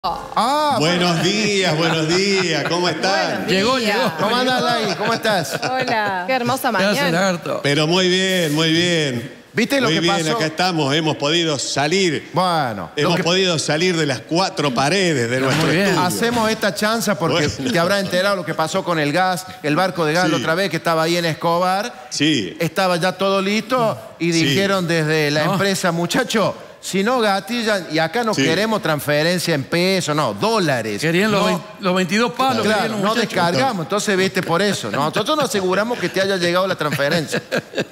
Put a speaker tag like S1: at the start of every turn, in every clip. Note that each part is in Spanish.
S1: Buenos días, ¿cómo están?
S2: Llegó.
S3: ¿Cómo andás, Lai? ¿Cómo estás?
S4: Hola. Qué hermosa
S2: ¿Qué hace,
S4: mañana.
S2: lagarto?
S1: Pero muy bien.
S3: ¿Viste lo
S1: muy
S3: que
S1: bien,
S3: pasó?
S1: acá estamos, hemos podido salir.
S3: Bueno,
S1: Hemos podido salir de las 4 paredes de nuestro
S2: muy bien.
S1: estudio.
S3: hacemos esta chanza porque
S1: Bueno.
S3: te habrá enterado lo que pasó con el gas, el barco de gas
S1: Sí.
S3: la otra vez que estaba ahí en Escobar.
S1: Sí.
S3: Estaba ya todo listo y
S1: Sí.
S3: dijeron desde la empresa, muchacho, si no gatillan, y acá no
S1: Sí.
S3: queremos transferencia en pesos, no, dólares.
S2: Querían
S3: No,
S2: los 22 palos.
S3: Claro,
S2: querían los
S3: no
S2: muchachos.
S3: descargamos, entonces viste por eso. Nosotros nos aseguramos que te haya llegado la transferencia.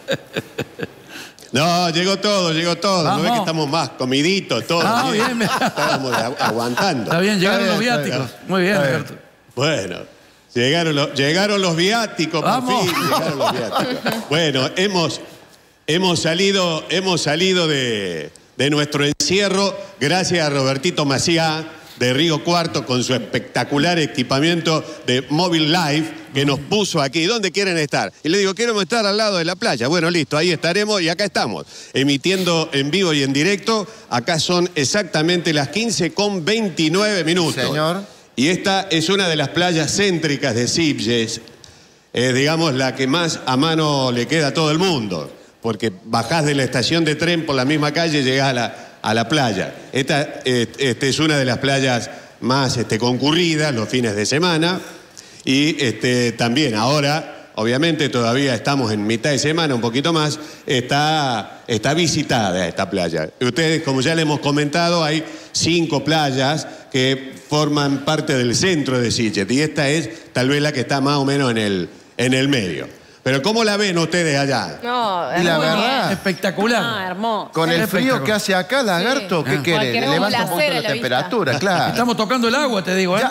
S1: No, llegó todo. ¿No
S2: Vamos.
S1: ves que estamos más comiditos, todos?
S2: Ah, bien.
S1: Estábamos aguantando.
S2: Está bien, llegaron
S3: Está
S2: los
S3: bien,
S2: viáticos. Muy bien,
S3: Está bien.
S2: lagarto.
S1: Bueno, llegaron los viáticos, por
S2: Vamos.
S1: fin, llegaron los viáticos. Bueno, hemos salido de nuestro encierro gracias a Robertito Maciá de Río Cuarto con su espectacular equipamiento de Mobile Life que nos puso aquí. ¿Dónde quieren estar? Y le digo, queremos estar al lado de la playa. Bueno, listo, ahí estaremos y acá estamos, emitiendo en vivo y en directo. Acá son exactamente las 15:29.
S3: Señor.
S1: Y esta es una de las playas céntricas de Sitges, digamos la que más a mano le queda a todo el mundo, porque bajás de la estación de tren por la misma calle y llegás a la playa. Esta es una de las playas más concurridas los fines de semana y también ahora, obviamente todavía estamos en mitad de semana, un poquito más, está visitada esta playa. Y ustedes, como ya le hemos comentado, hay 5 playas que forman parte del centro de Sitges y esta es tal vez la que está más o menos en el medio. Pero ¿cómo la ven ustedes allá?
S4: No,
S3: Y la
S4: muy
S3: verdad,
S4: bien.
S2: Espectacular.
S4: Ah, hermoso.
S3: Con el frío
S2: Espectacular.
S3: que hace acá, lagarto, ¿qué querés? Le
S4: Queremos
S3: levanta un
S4: placer
S3: poquito
S4: a
S3: la
S4: la
S3: temperatura, claro.
S2: Estamos tocando el agua, te digo, ¿eh?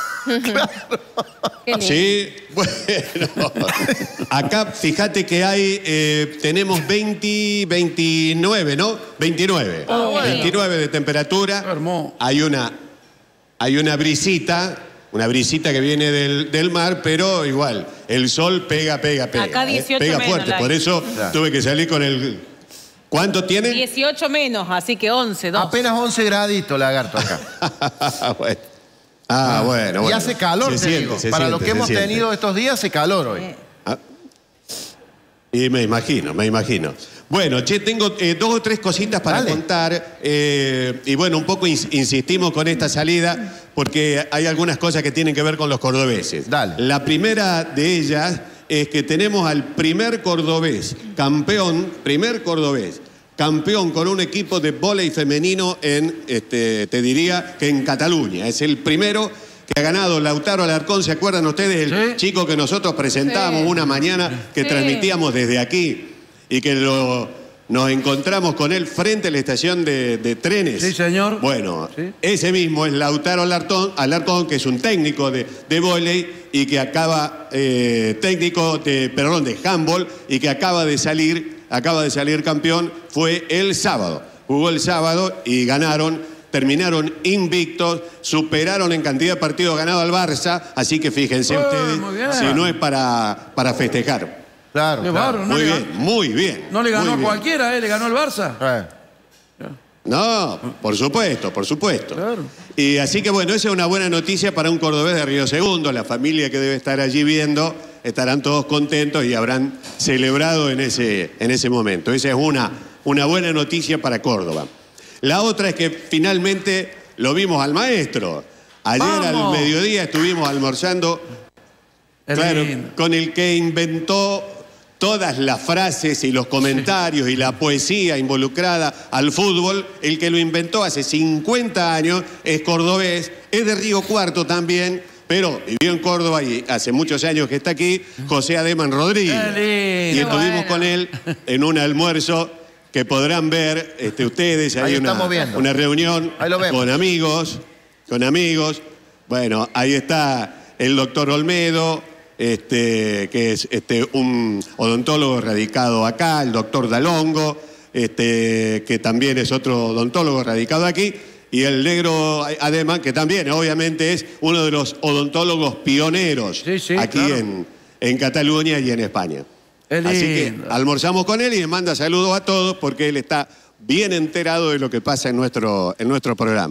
S4: Qué lindo.
S1: Sí, bueno. Acá fíjate que tenemos 29, ¿no? 29.
S4: bueno.
S1: 29 de temperatura.
S2: Hermoso.
S1: Hay una brisita que viene del mar, pero igual, el sol pega.
S4: Acá 18
S1: Pega
S4: menos,
S1: fuerte,
S4: Lai.
S1: por eso tuve que salir con el... ¿Cuánto tiene?
S4: 18 menos, así que 11, 2.
S3: Apenas 11 graditos, lagarto, acá.
S1: Bueno. Bueno.
S3: Y hace calor,
S1: Se
S3: te
S1: siente,
S3: digo.
S1: se
S3: Para lo
S1: siente,
S3: que
S1: se
S3: hemos
S1: siente.
S3: tenido estos días, hace calor hoy.
S1: Y me imagino. Bueno, che, tengo 2 o 3 cositas para
S3: Dale.
S1: contar. Y bueno, un poco insistimos con esta salida porque hay algunas cosas que tienen que ver con los cordobeses.
S3: Dale.
S1: La primera de ellas es que tenemos al primer cordobés campeón con un equipo de vóley femenino te diría que en Cataluña. Es el primero que ha ganado Lautaro Alarcón. ¿Se acuerdan ustedes? El
S2: Sí.
S1: chico que nosotros presentábamos
S4: Sí.
S1: una mañana que
S4: Sí.
S1: transmitíamos desde aquí y que nos encontramos con él frente a la estación de trenes.
S2: Sí, señor.
S1: Bueno,
S2: Sí.
S1: ese mismo es Lautaro Alarcón, que es un técnico de vóley y que técnico de handball y que acaba de salir campeón. Fue el sábado. Jugó el sábado y ganaron. Terminaron invictos, superaron en cantidad de partidos ganados al Barça, así que fíjense ustedes
S2: muy bien.
S1: si no es para festejar.
S3: Claro,
S2: Qué
S3: claro.
S2: bárbaro,
S1: Muy bien.
S2: No le ganó
S1: muy
S2: a
S1: bien.
S2: cualquiera, le ganó al Barça.
S1: No, por supuesto.
S2: Claro.
S1: Y así que bueno, esa es una buena noticia para un cordobés de Río Segundo. La familia que debe estar allí viendo, estarán todos contentos y habrán celebrado en ese momento. Esa es una buena noticia para Córdoba. La otra es que finalmente lo vimos al maestro. Ayer
S2: ¡Vamos!
S1: al mediodía estuvimos almorzando,
S2: Es
S1: claro,
S2: lindo.
S1: con el que inventó todas las frases y los comentarios y la poesía involucrada al fútbol. El que lo inventó hace 50 años es cordobés, es de Río Cuarto también, pero vivió en Córdoba y hace muchos años que está aquí, José Ademan Rodríguez.
S2: Qué
S1: Y
S2: lindo.
S1: estuvimos
S4: Bueno.
S1: con él en un almuerzo que podrán ver ustedes.
S3: Ahí
S1: Hay
S3: estamos viendo.
S1: una reunión
S3: Ahí lo vemos.
S1: con amigos. Bueno, ahí está el doctor Olmedo, que es un odontólogo radicado acá, el doctor Dalongo, que también es otro odontólogo radicado aquí, y el negro Ademan, que también obviamente es uno de los odontólogos pioneros
S2: Sí,
S1: aquí
S2: claro.
S1: en Cataluña y en España.
S2: Es
S1: Así que
S2: lindo.
S1: almorzamos con él y le manda saludos a todos porque él está bien enterado de lo que pasa en nuestro programa.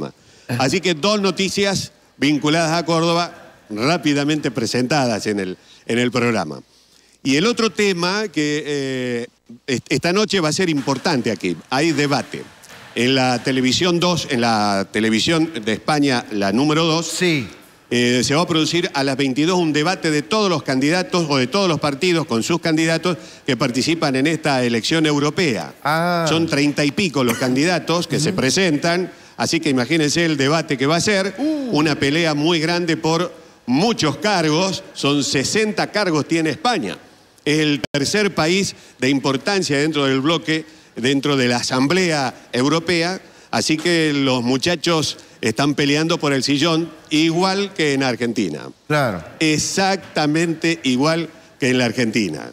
S1: Así que dos noticias vinculadas a Córdoba rápidamente presentadas en el programa. Y el otro tema que esta noche va a ser importante aquí, hay debate. En la televisión 2, en la televisión de España, la número 2,
S3: Sí.
S1: se va a producir a las 22 un debate de todos los candidatos o de todos los partidos con sus candidatos que participan en esta elección europea. Son 30 y pico los candidatos que se presentan, así que imagínense el debate que va a ser, una pelea muy grande por muchos cargos, son 60 cargos tiene España. Es el tercer país de importancia dentro del bloque, dentro de la Asamblea Europea, así que los muchachos están peleando por el sillón igual que en Argentina.
S3: Claro.
S1: Exactamente igual que en la Argentina.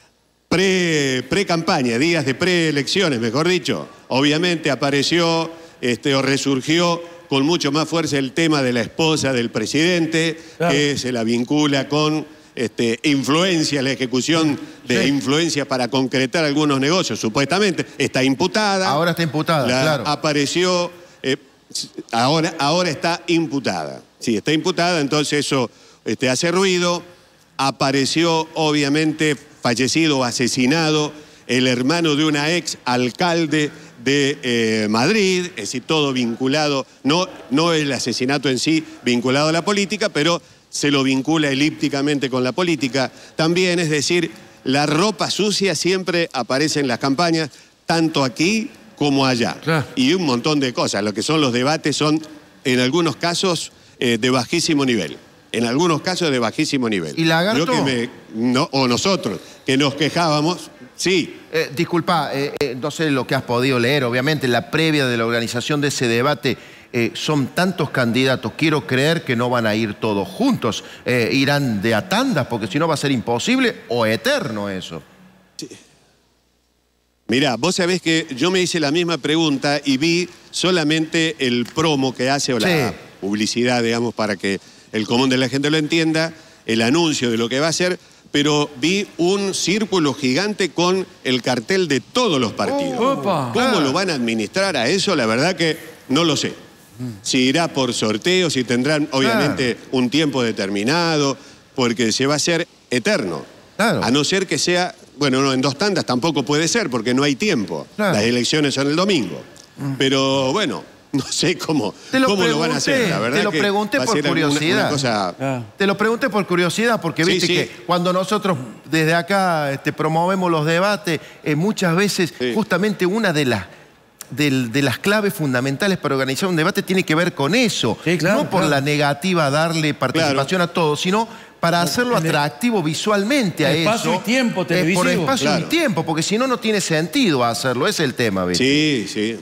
S1: Pre-campaña, días de preelecciones, mejor dicho, obviamente apareció o resurgió con mucho más fuerza el tema de la esposa del presidente,
S2: claro,
S1: que se la vincula con influencia, la ejecución de influencia para concretar algunos negocios, supuestamente. Está imputada.
S3: Ahora está imputada, claro.
S1: Apareció, ahora está imputada. Sí, está imputada, entonces eso hace ruido. Apareció, obviamente, fallecido o asesinado el hermano de una ex alcalde de Madrid, es decir, todo vinculado, no el asesinato en sí vinculado a la política, pero se lo vincula elípticamente con la política también, es decir, la ropa sucia siempre aparece en las campañas, tanto aquí como allá.
S2: Claro.
S1: Y un montón de cosas. Lo que son los debates son, en algunos casos, de bajísimo nivel. En algunos casos de bajísimo nivel.
S3: ¿Y Lagarto?
S1: O nosotros, que nos quejábamos, sí.
S3: Disculpa, no sé lo que has podido leer, obviamente, la previa de la organización de ese debate. Son tantos candidatos, quiero creer que no van a ir todos juntos, irán de a tandas, porque si no va a ser imposible o eterno eso.
S1: Sí. Mirá, vos sabés que yo me hice la misma pregunta y vi solamente el promo que hace o la publicidad, digamos, para que el común de la gente lo entienda, el anuncio de lo que va a hacer, pero vi un círculo gigante con el cartel de todos los partidos.
S2: Opa.
S1: ¿Cómo lo van a administrar a eso? La verdad que no lo sé. Si irá por sorteo, si tendrán obviamente un tiempo determinado, porque se va a hacer eterno.
S3: Claro.
S1: A no ser que sea, bueno, no, en dos tandas tampoco puede ser, porque no hay tiempo.
S3: Claro.
S1: Las elecciones son el domingo. Pero bueno, no sé cómo lo van a hacer. La verdad
S3: te lo
S1: que
S3: pregunté
S1: va a
S3: por
S1: ser
S3: curiosidad.
S1: una cosa...
S3: Te lo pregunté por curiosidad, porque viste que cuando nosotros desde acá promovemos los debates, muchas veces justamente una de las claves fundamentales para organizar un debate tiene que ver con eso.
S2: Sí, claro,
S3: no por la negativa a darle participación a todos, sino para hacerlo atractivo visualmente a eso.
S2: Espacio y tiempo televisivo.
S3: Por espacio y tiempo, porque si no, no tiene sentido hacerlo. Ese es el tema, ¿viste?
S1: Sí.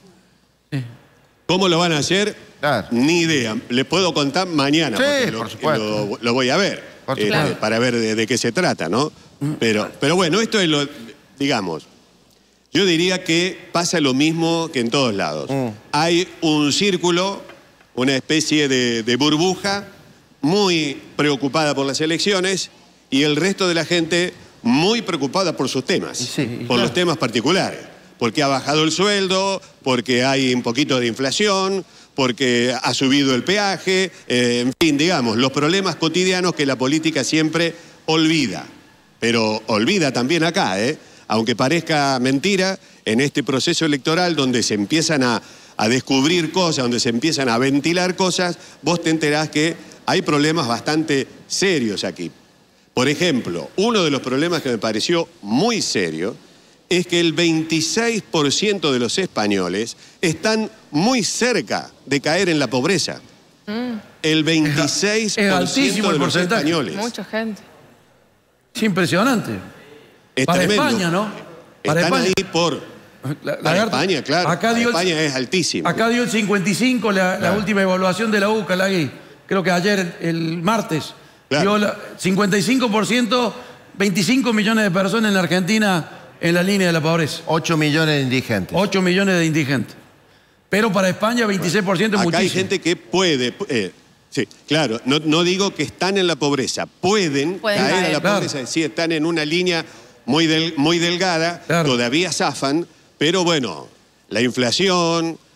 S1: ¿Cómo lo van a hacer?
S3: Claro.
S1: Ni idea. Les puedo contar mañana, porque
S3: por supuesto.
S1: lo voy a ver.
S3: Por supuesto.
S1: Para ver de qué se trata, ¿no? Pero bueno, esto es lo, digamos, yo diría que pasa lo mismo que en todos lados. Hay un círculo, una especie de burbuja muy preocupada por las elecciones y el resto de la gente muy preocupada por sus temas, por los temas particulares. Porque ha bajado el sueldo, porque hay un poquito de inflación, porque ha subido el peaje, en fin, digamos, los problemas cotidianos que la política siempre olvida. Pero olvida también acá, aunque parezca mentira, en este proceso electoral donde se empiezan a descubrir cosas, donde se empiezan a ventilar cosas, vos te enterás que hay problemas bastante serios aquí. Por ejemplo, uno de los problemas que me pareció muy serio es que el 26% de los españoles están muy cerca de caer en la pobreza. El 26%
S2: es altísimo
S1: de
S2: el
S1: los
S2: porcentaje.
S1: españoles.
S4: Mucha gente.
S2: Es impresionante.
S1: Es
S2: Para
S1: tremendo.
S2: España, ¿no? Para
S1: Están
S2: España.
S1: ahí para España, claro. España es altísimo.
S2: Acá dio el 55 la última evaluación de la UCA, creo que ayer, el martes.
S1: Claro.
S2: Dio 55%, 25 millones de personas en la Argentina en la línea de la pobreza.
S3: 8 millones de indigentes.
S2: 8 millones de indigentes. Pero para España 26% es muchísimo.
S1: Acá hay gente que puede... sí, claro, no digo que están en la pobreza, pueden caer en la pobreza, sí, están en una línea muy delgada, todavía zafan, pero bueno, la inflación,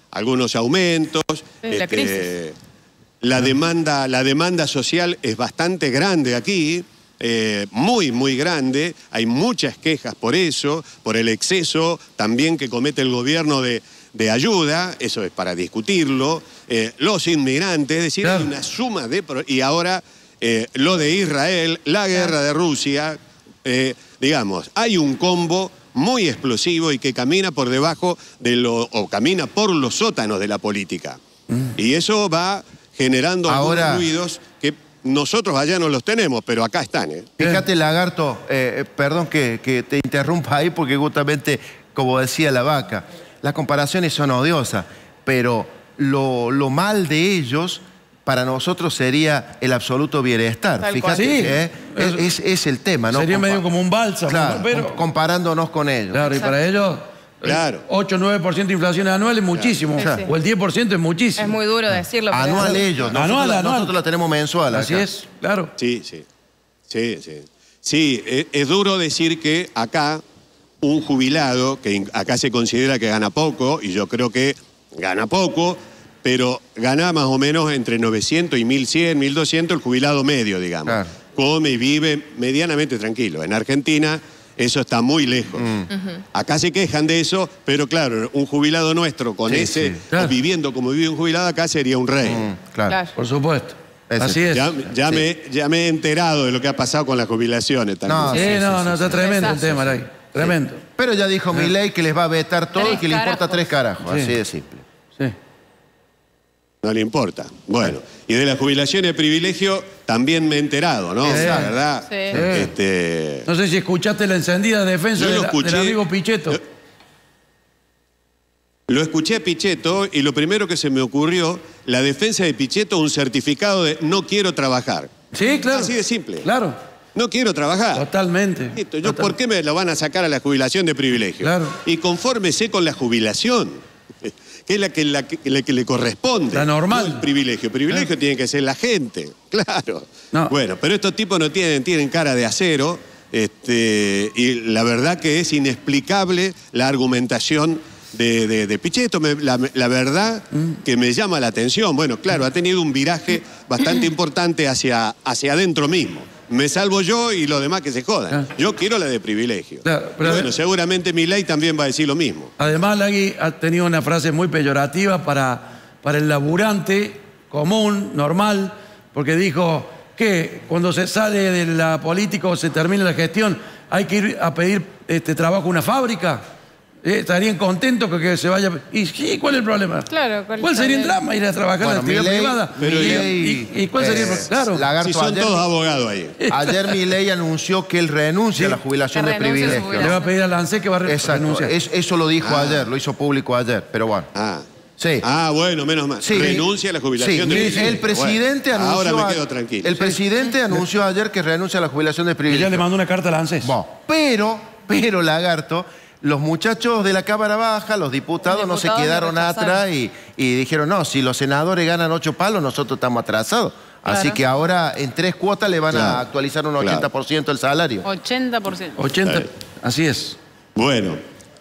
S1: algunos aumentos.
S4: La crisis.
S1: La demanda social es bastante grande aquí, muy, muy grande. Hay muchas quejas por eso, por el exceso también que comete el gobierno de ayuda, eso es para discutirlo. Los inmigrantes, es decir,
S2: Claro.
S1: hay una suma de... Y ahora lo de Israel, la guerra de Rusia, digamos, hay un combo muy explosivo y que camina por debajo o camina por los sótanos de la política. Y eso va generando
S3: Ahora,
S1: algunos ruidos que nosotros allá no los tenemos, pero acá están.
S3: Fíjate, Lagarto, perdón que te interrumpa ahí porque justamente, como decía la vaca, las comparaciones son odiosas, pero lo mal de ellos para nosotros sería el absoluto bienestar.
S4: Tal
S3: Fíjate,
S2: cual. Sí.
S3: es el tema, ¿no?
S2: Sería medio como un bálsamo,
S3: Claro,
S2: pero...
S3: comparándonos con ellos.
S2: Claro, y para ellos,
S1: Claro.
S2: 8 o 9% de inflación anual es muchísimo.
S4: Sí, sí.
S2: O el 10% es muchísimo.
S4: Es muy duro decirlo. pero
S3: Anual
S4: es-
S3: ellos,
S2: Anual.
S3: nosotros la tenemos mensual
S2: Así
S3: acá.
S2: es, claro.
S1: Sí. Sí, es duro decir que acá un jubilado, que acá se considera que gana poco, y yo creo que gana poco, pero gana más o menos entre 900 y 1.100, 1.200 el jubilado medio, digamos.
S3: Claro.
S1: Come y vive medianamente tranquilo. En Argentina eso está muy lejos. Acá se quejan de eso, pero claro, un jubilado nuestro con
S3: Sí,
S1: ese,
S3: sí.
S2: Claro.
S1: o viviendo como vive un jubilado acá, sería un rey.
S3: Claro.
S4: Claro.
S2: Por supuesto.
S3: Ese.
S2: Así es.
S1: Ya me he enterado de lo que ha pasado con las jubilaciones también.
S3: No,
S2: Sí,
S3: sí,
S2: no, está tremendo el
S4: Besazo.
S2: tema, Lai. Tremendo.
S3: Pero ya dijo Milei que les va a vetar todo y
S4: Tres
S3: que le importa
S4: carajos.
S3: 3 carajos.
S2: Sí.
S3: Así de simple.
S2: Sí.
S1: No le importa. Bueno, y de las jubilaciones de privilegio también me he enterado, ¿no?
S2: Sí.
S1: La verdad.
S4: Sí.
S2: No sé si escuchaste la encendida defensa
S1: Yo lo
S2: del
S1: escuché.
S2: amigo Pichetto.
S1: Lo escuché a Pichetto y lo primero que se me ocurrió, la defensa de Pichetto, un certificado de no quiero trabajar.
S2: Sí, claro.
S1: Así de simple.
S2: Claro,
S1: No quiero trabajar.
S2: totalmente.
S1: Listo, ¿por qué me lo van a sacar a la jubilación de privilegio?
S2: Claro.
S1: Y confórmese con la jubilación, que es la que le corresponde.
S2: La normal.
S1: No el privilegio. El privilegio tiene que ser la gente, claro.
S2: No.
S1: Bueno, pero estos tipos no tienen cara de acero, y la verdad que es inexplicable la argumentación de Pichetto. La verdad que me llama la atención. Bueno, claro, ha tenido un viraje bastante importante hacia adentro mismo. Me salvo yo y los demás que se jodan.
S2: Ah.
S1: Yo quiero la de privilegio.
S2: Claro, pero-
S1: Bueno, seguramente Milei también va a decir lo mismo.
S2: Además, Lagui ha tenido una frase muy peyorativa para el laburante común, normal, porque dijo que cuando se sale de la política o se termina la gestión, hay que ir a pedir trabajo a una fábrica. Estarían contentos que se vaya. ¿Y sí, cuál es el problema?
S4: Claro,
S2: ¿Cuál sería el drama ir a trabajar en la actividad
S3: Milei-
S2: privada?
S3: Milei,
S2: ¿Y cuál sería el problema? Claro.
S3: Lagarto,
S1: Si son
S3: ayer-
S1: todos abogados ahí.
S3: Ayer Milei anunció que él renuncia a la jubilación
S4: Que
S3: de
S4: renuncia a su
S3: privilegio.
S2: Le va a pedir al ANSES que va a
S3: Exacto,
S2: renunciar.
S3: eso lo dijo ayer, lo hizo público ayer, pero bueno. Sí.
S1: Bueno, menos mal.
S3: Sí.
S1: Renuncia a la jubilación
S3: Sí,
S1: de
S3: el
S1: privilegio.
S3: presidente
S1: Bueno,
S3: anunció.
S1: ahora me quedo tranquilo.
S3: El presidente anunció ayer que renuncia a la jubilación de
S2: Y ya
S3: privilegio.
S2: le mandó una carta al ANSES.
S3: Bueno, pero, Lagarto, los muchachos de la Cámara Baja, los diputados, no se
S4: Diputados
S3: quedaron
S4: lo rechazaron.
S3: atrás y dijeron, no, si los senadores ganan 8 palos, nosotros estamos atrasados. Así
S4: Claro.
S3: que ahora en 3 cuotas le van a
S1: Claro,
S3: actualizar un
S1: claro.
S3: 80% el salario.
S4: 80%.
S2: 80. Así es.
S1: Bueno.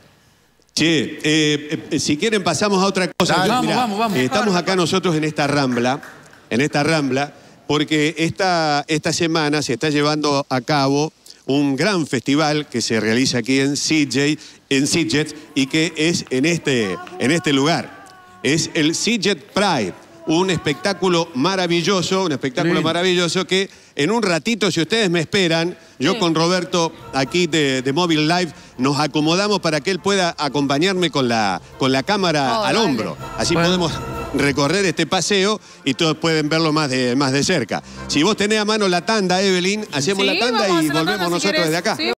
S1: Che, si quieren pasamos a otra cosa.
S3: Dale.
S2: Vamos,
S1: Mirá,
S2: vamos, vamos.
S1: Estamos acá nosotros en esta rambla, porque esta semana se está llevando a cabo un gran festival que se realiza aquí en Sitges y que es en este lugar. Es el Sitges Pride, un espectáculo maravilloso, que en un ratito, si ustedes me esperan, yo
S4: Sí.
S1: con Roberto aquí de Mobile Live nos acomodamos para que él pueda acompañarme con la cámara
S4: Oh,
S1: al
S4: dale.
S1: hombro. Así
S2: Bueno.
S1: podemos recorrer este paseo y todos pueden verlo más de cerca. Si vos tenés a mano la tanda, Evelyn, hacemos
S4: Sí,
S1: la tanda
S4: vamos a
S1: y
S4: hacer la
S1: volvemos
S4: tanda si
S1: nosotros
S4: querés.
S1: desde acá.
S4: Sí.